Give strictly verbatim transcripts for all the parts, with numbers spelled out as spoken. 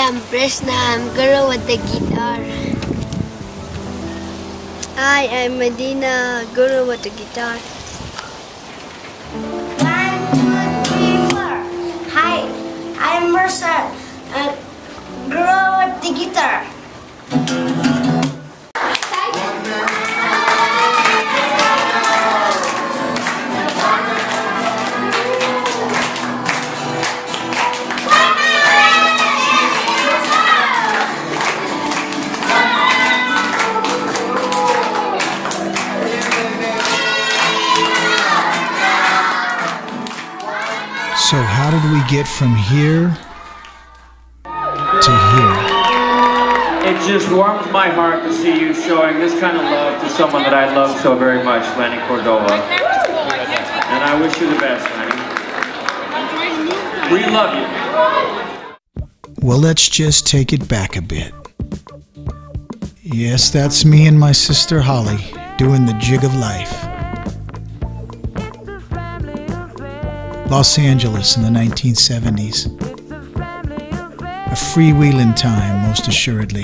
I'm Prishna. I'm girl with the guitar. Hi, I'm Medina, girl with the guitar. One, two, three, four. Hi, I'm Marcel, a girl with the guitar. So how did we get from here to here? It just warms my heart to see you showing this kind of love to someone that I love so very much, Lanny Cordola. And I wish you the best, Lanny. We love you. Well, let's just take it back a bit. Yes, that's me and my sister Holly doing the jig of life. Los Angeles in the nineteen seventies. A freewheeling time, most assuredly.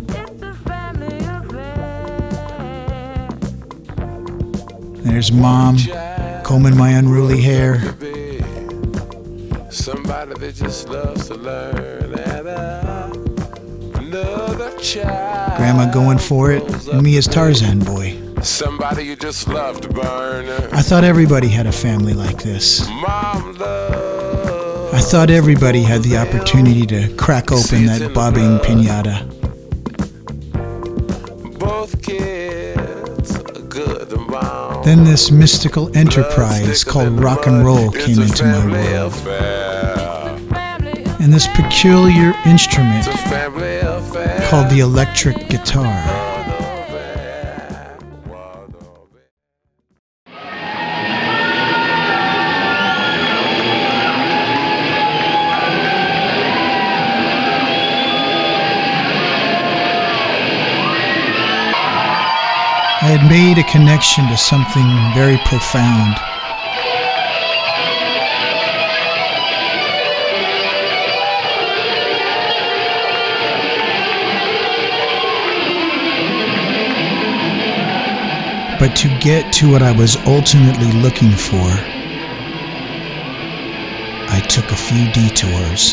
There's Mom, combing my unruly hair. Somebody that just loves to learn and another child. Grandma going for it, and me as Tarzan boy. Somebody you just love to burn. I thought everybody had a family like this. Mom love. I thought everybody had the opportunity to crack open that bobbing pinata. Both kids are good and mom. Then this mystical enterprise called rock and roll came into my world. And this peculiar instrument called the electric guitar. I had made a connection to something very profound. But to get to what I was ultimately looking for, I took a few detours.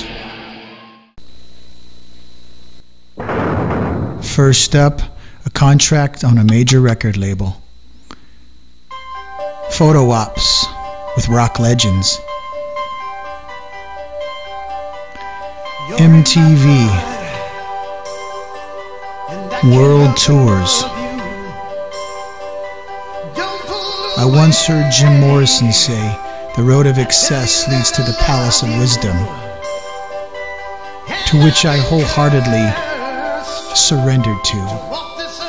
First up, a contract on a major record label. Photo ops with rock legends. M T V. World tours. I once heard Jim Morrison say, "The road of excess leads to the palace of wisdom," to which I wholeheartedly surrendered to.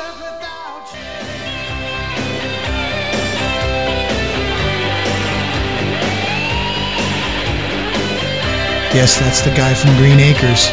Yes, that's the guy from Green Acres.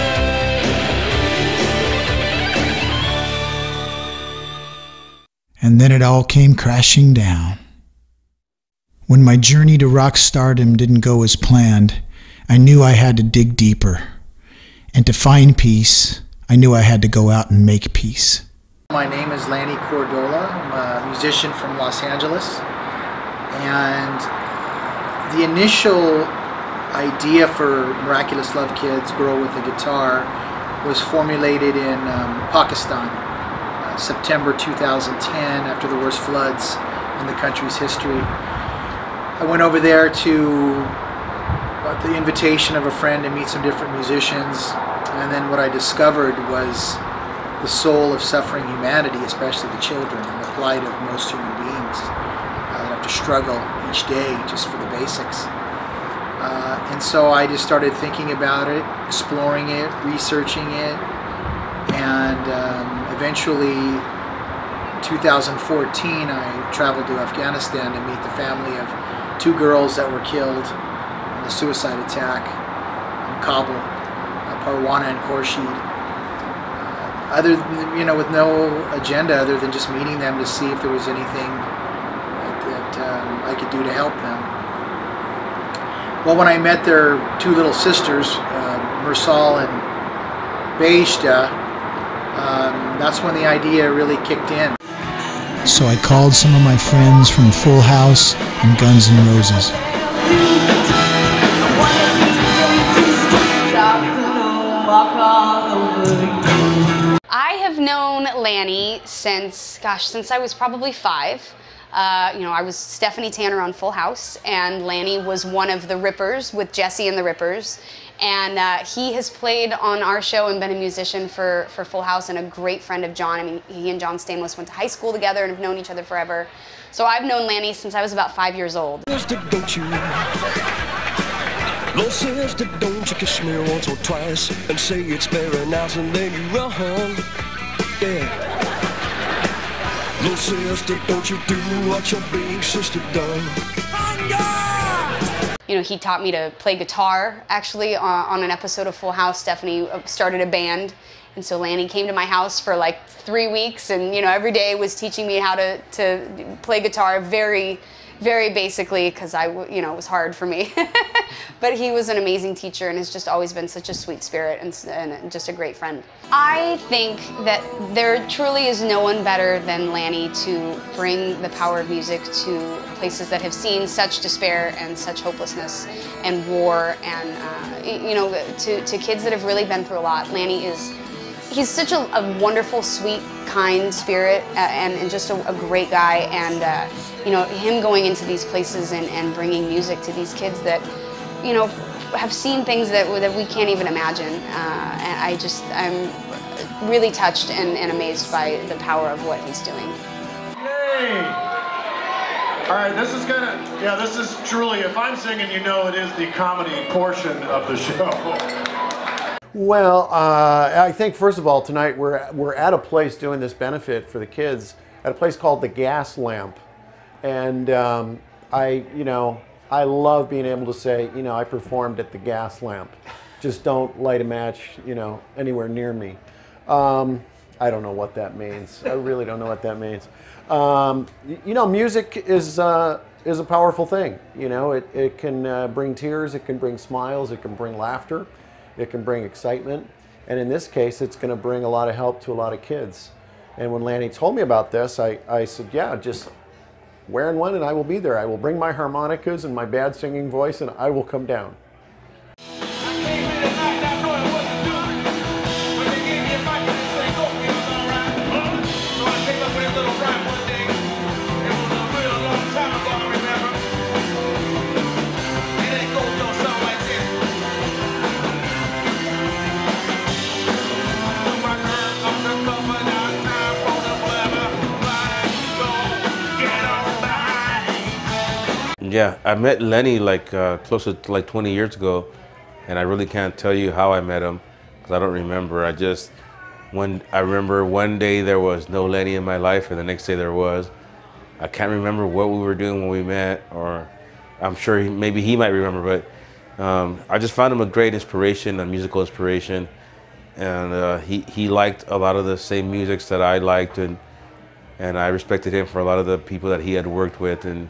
And then it all came crashing down. When my journey to rock stardom didn't go as planned, I knew I had to dig deeper. And to find peace, I knew I had to go out and make peace. My name is Lanny Cordola. I'm a musician from Los Angeles. And the initial idea for Miraculous Love Kids, Girl with a Guitar, was formulated in um, Pakistan, uh, September two thousand ten, after the worst floods in the country's history. I went over there to, at the invitation of a friend, to meet some different musicians, and then what I discovered was the soul of suffering humanity, especially the children, and the plight of most human beings uh, that have to struggle each day just for the basics. Uh, and so I just started thinking about it, exploring it, researching it, and um, eventually in two thousand fourteen I traveled to Afghanistan to meet the family of two girls that were killed in a suicide attack in Kabul, uh, Parwana and Khurshid. Uh, other than, you know, with no agenda other than just meeting them to see if there was anything that, that um, I could do to help them. Well, when I met their two little sisters, uh, Mersal and Beijda, um, that's when the idea really kicked in. So I called some of my friends from Full House and Guns N' Roses. I have known Lanny since, gosh, since I was probably five. Uh, you know, I was Stephanie Tanner on Full House, and Lanny was one of the Rippers with Jesse and the Rippers. And uh, he has played on our show and been a musician for, for Full House, and a great friend of John. I mean, he and John Stamos went to high school together and have known each other forever. So I've known Lanny since I was about five years old. Don't you? Lord says that don't you kiss me once or twice and say it's very nice and then you run. Yeah. Lord says that don't you do what your big sister done. You know, he taught me to play guitar, actually, uh, on an episode of Full House. Stephanie started a band, and so Lanny came to my house for like three weeks, and, you know, every day was teaching me how to, to play guitar very, very basically, because I, you know, it was hard for me. But he was an amazing teacher and has just always been such a sweet spirit and, and just a great friend. I think that there truly is no one better than Lanny to bring the power of music to places that have seen such despair and such hopelessness and war, and uh, you know, to, to kids that have really been through a lot. Lanny is, he's such a, a wonderful, sweet, kind spirit, uh, and, and just a, a great guy. And uh, you know, him going into these places and, and bringing music to these kids that, you know, have seen things that, that we can't even imagine. Uh, and I just, I'm really touched and, and amazed by the power of what he's doing. Yay! All right, this is gonna, yeah, this is truly, if I'm singing, you know it is the comedy portion of the show. Well, uh, I think first of all, tonight we're, we're at a place doing this benefit for the kids at a place called the Gas Lamp. And um, I, you know, I love being able to say, you know, I performed at the Gas Lamp. Just don't light a match, you know, anywhere near me. Um, I don't know what that means. I really don't know what that means. Um, you know, music is, uh, is a powerful thing. You know, it, it can uh, bring tears, it can bring smiles, it can bring laughter, it can bring excitement. And in this case, it's going to bring a lot of help to a lot of kids. And when Lanny told me about this, I, I said, yeah, just where and when, and I will be there. I will bring my harmonicas and my bad singing voice, and I will come down. Yeah, I met Lanny like uh, close to like twenty years ago, and I really can't tell you how I met him because I don't remember. I just, when I remember one day there was no Lanny in my life, and the next day there was. I can't remember what we were doing when we met, or I'm sure he, maybe he might remember, but um, I just found him a great inspiration, a musical inspiration, and uh, he he liked a lot of the same musics that I liked, and and I respected him for a lot of the people that he had worked with, and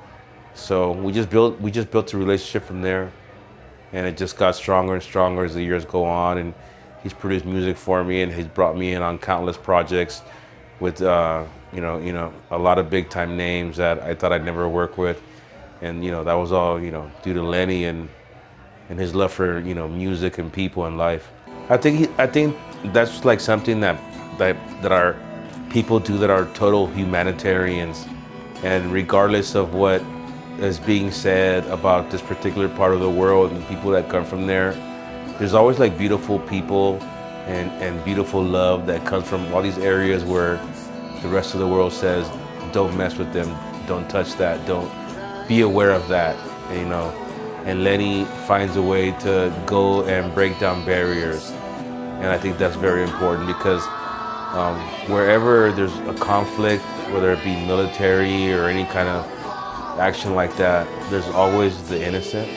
so we just built we just built a relationship from there, and it just got stronger and stronger as the years go on. And he's produced music for me, and he's brought me in on countless projects with uh, you know you know a lot of big time names that I thought I'd never work with, and you know that was all you know due to Lanny and and his love for you know music and people and life. I think he, I think that's like something that that that our people do that are total humanitarians, and regardless of what is being said about this particular part of the world and people that come from there, there's always like beautiful people and, and beautiful love that comes from all these areas where the rest of the world says, don't mess with them, don't touch that, don't be aware of that, you know. And Lanny finds a way to go and break down barriers. And I think that's very important because um, wherever there's a conflict, whether it be military or any kind of action like that, there's always the innocent,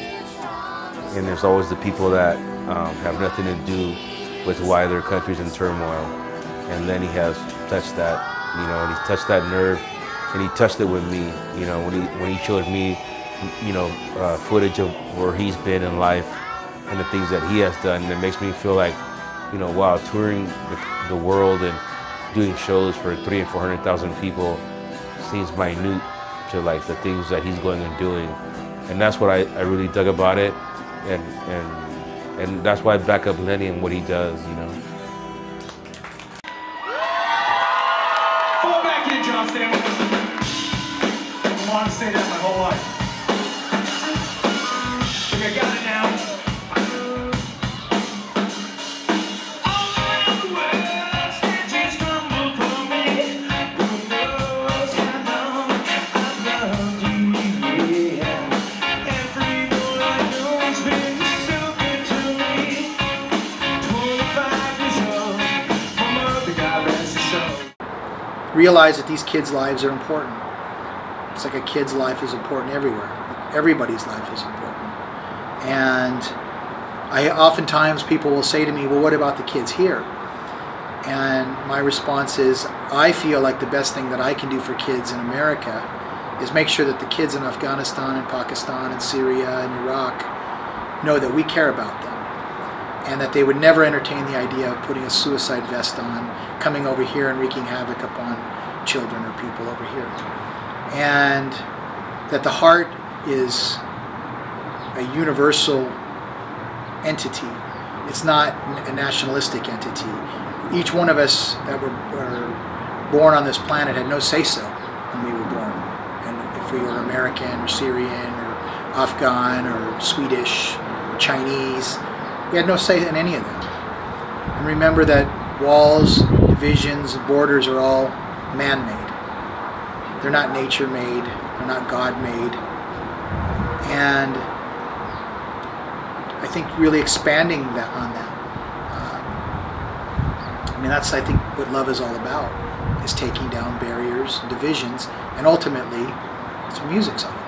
and there's always the people that um, have nothing to do with why their country's in turmoil. And then he has touched that, you know, and he touched that nerve, and he touched it with me, you know, when he when he showed me, you know, uh, footage of where he's been in life and the things that he has done. And it makes me feel like you know, while touring the, the world and doing shows for three and four hundred thousand people seems minute to like the things that he's going and doing, and that's what I, I really dug about it, and and and that's why I back up Lenny and what he does, you know. Fall back in, John Stamos. I want to say that my whole life. I think I got it now. Realize that these kids' lives are important. It's like a kid's life is important everywhere. Everybody's life is important. And I oftentimes people will say to me, well, what about the kids here? And my response is, I feel like the best thing that I can do for kids in America is make sure that the kids in Afghanistan and Pakistan and Syria and Iraq know that we care about them, and that they would never entertain the idea of putting a suicide vest on, coming over here and wreaking havoc upon children or people over here. And that the heart is a universal entity. It's not a nationalistic entity. Each one of us that were, were born on this planet had no say-so when we were born. And if we were American or Syrian or Afghan or Swedish or Chinese, we had no say in any of them. And remember that walls, divisions, borders are all man-made. They're not nature-made. They're not God-made. And I think really expanding that on that. Uh, I mean, that's, I think, what love is all about, is taking down barriers, divisions, and ultimately, that's what music's all about.